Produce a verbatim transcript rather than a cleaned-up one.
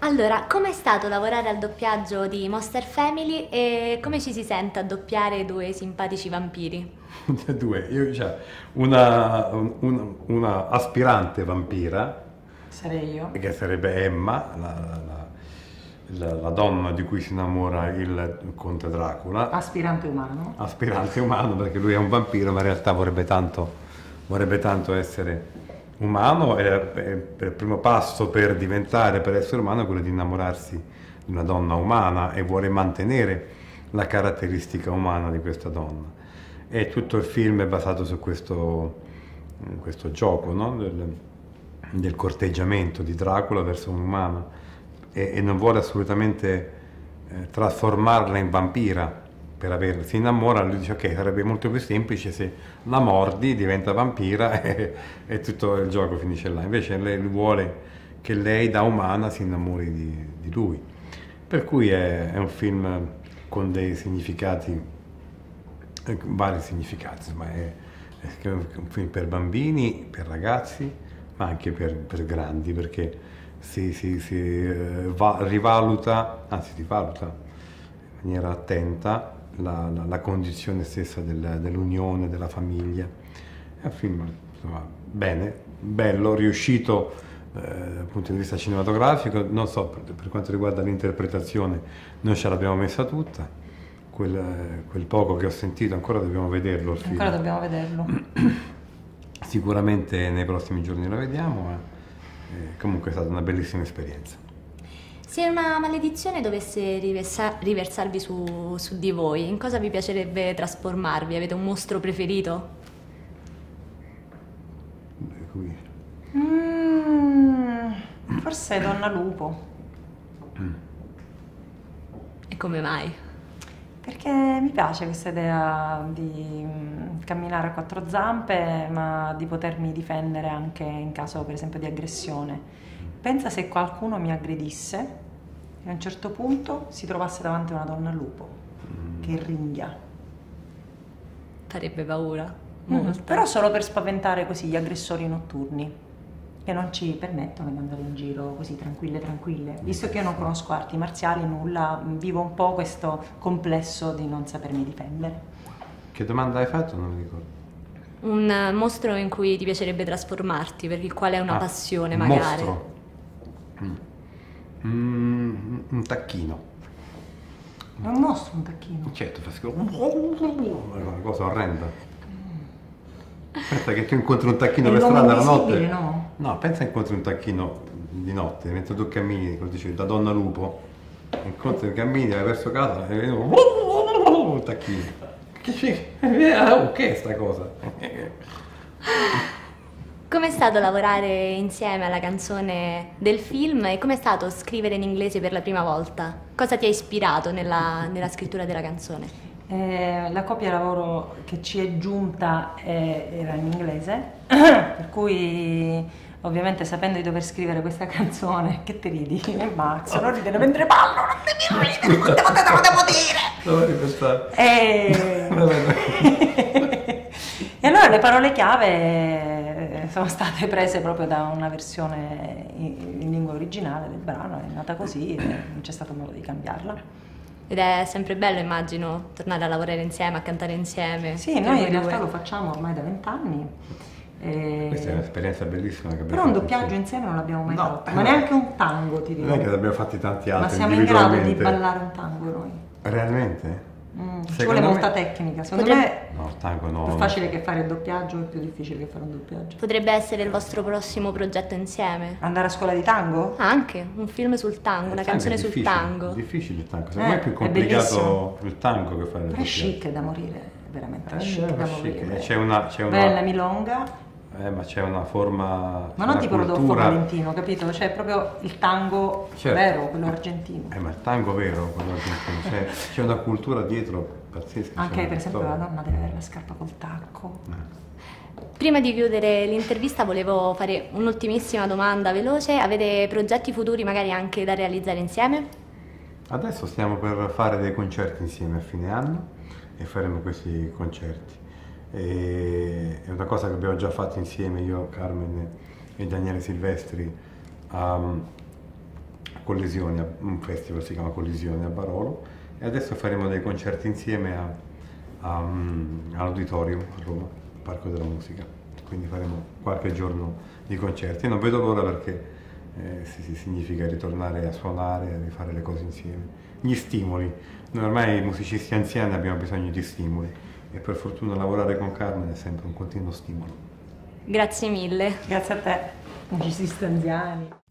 Allora, com'è stato lavorare al doppiaggio di Monster Family e come ci si sente a doppiare due simpatici vampiri? Due, io cioè, una, un- una aspirante vampira, Sarei io. che sarebbe Emma, la, la- la- la donna di cui si innamora il conte Dracula, Aspirante umano. aspirante umano perché lui è un vampiro, ma in realtà vorrebbe tanto, vorrebbe tanto essere umano e e per il primo passo per diventare, per essere umano, è quello di innamorarsi di una donna umana e vuole mantenere la caratteristica umana di questa donna. E tutto il film è basato su questo, questo gioco, no? del, del corteggiamento di Dracula verso un'umana e, e non vuole assolutamente eh, trasformarla in vampira per averla. Si innamora, lui dice ok, sarebbe molto più semplice se la mordi, diventa vampira e, e tutto il gioco finisce là. Invece lei vuole che lei da umana si innamori di, di lui. Per cui è, è un film con dei significati, eh, vari significati, insomma, è, è un film per bambini, per ragazzi, ma anche per, per grandi, perché si, si, si eh, va- rivaluta, anzi rivaluta in maniera attenta la, la- la condizione stessa del- dell'unione, della famiglia. È un film, insomma, bene, bello, riuscito eh, dal punto di vista cinematografico. Non so, per, per quanto riguarda l'interpretazione, noi ce l'abbiamo messa tutta. Quel, quel poco che ho sentito, ancora dobbiamo vederlo il film. Ancora dobbiamo vederlo. Sicuramente nei prossimi giorni lo vediamo, ma eh, comunque è stata una bellissima esperienza. Se una maledizione dovesse riversa- riversarvi su, su di voi, in cosa vi piacerebbe trasformarvi? Avete un mostro preferito? Per cui, Mm, forse Donna Lupo. E come mai? Perché mi piace questa idea di mm, camminare a quattro zampe, ma di potermi difendere anche in caso, per esempio, di aggressione. Pensa se qualcuno mi aggredisse e a un certo punto si trovasse davanti a una donna lupo che ringhia. Farebbe paura? Mm, Molto. Però solo per spaventare così gli aggressori notturni, che non ci permettono di andare in giro così tranquille tranquille. Visto che io non conosco arti marziali, nulla, vivo un po' questo complesso di non sapermi difendere. che domanda hai fatto? Non mi ricordo. Un eh, mostro in cui ti piacerebbe trasformarti, per il quale hai una Ah, passione un magari. mostro. Mm. Mm, un tacchino. È un mostro un tacchino. Certo, fa schifo. Una cosa orrenda. Pensa che tu incontri un tacchino È per l'uomo strada la notte. invisibile, no? No, pensa incontri un tacchino di notte, mentre tu cammini, come dicevi, da donna lupo, incontri, cammini, vai verso casa e vedi un tacchino. Che c'è? Oh, che è sta cosa? Com'è stato lavorare insieme alla canzone del film e com'è stato scrivere in inglese per la prima volta? Cosa ti ha ispirato nella, nella scrittura della canzone? Eh, la copia lavoro che ci è giunta eh, era in inglese, per cui ovviamente sapendo di dover scrivere questa canzone, che ti ridi? E Max, non ridere mentre parlo, non devi ridere, quante volte te lo devo dire? Devo ripensare. E... e allora le parole chiave sono state prese proprio da una versione in, in lingua originale del brano, è nata così e non c'è stato modo di cambiarla. Ed è sempre bello, immagino, tornare a lavorare insieme, a cantare insieme. Sì, per noi voi in realtà due. lo facciamo ormai da vent'anni. e- Questa è un'esperienza bellissima che abbiamo Però un fatto doppiaggio insieme. insieme non l'abbiamo mai No, fatto, eh, ma no. neanche un tango, ti dico. Non è che ne abbiamo fatti tanti Ma altri siamo in grado di individualmente. ballare un tango noi. Realmente? Mm, ci Secondo vuole me- molta tecnica. Secondo Potrebbe- me No, il tango no. è più facile che fare il doppiaggio, è più difficile che fare un doppiaggio. Potrebbe essere il vostro prossimo progetto insieme? Andare a scuola di tango? Anche un film sul tango, una Il tango canzone è sul difficile, tango. È difficile il tango, secondo Eh, me è più è complicato bellissimo. il tango che fare il Però è doppiaggio. chic da morire, veramente Eh, chic da chic. morire. C'è una, c'è una, Bella milonga, eh, ma c'è una forma, ma c'è non una tipo Rodolfo cultura- Valentino, capito? Cioè proprio il tango Certo. vero, quello argentino. Eh, ma il tango vero, quello argentino, c'è, c'è una cultura dietro pazzesca. c'è Anche una per esempio storia. la donna deve avere la scarpa col tacco. Prima di chiudere l'intervista volevo fare un'ultimissima domanda veloce. Avete progetti futuri magari anche da realizzare insieme? Adesso stiamo per fare dei concerti insieme a fine anno e faremo questi concerti. E è una cosa che abbiamo già fatto insieme io, Carmen e Daniele Silvestri, um, Collisioni, un festival si chiama Collisioni a Barolo, e adesso faremo dei concerti insieme a, a, um, all'Auditorium a Roma, Parco della Musica, quindi faremo qualche giorno di concerti. Non vedo l'ora perché eh, si, si significa ritornare a suonare, a rifare le cose insieme. Gli stimoli, noi ormai musicisti anziani abbiamo bisogno di stimoli e per fortuna lavorare con Carmen è sempre un continuo stimolo. Grazie mille. Grazie a te, musicisti anziani.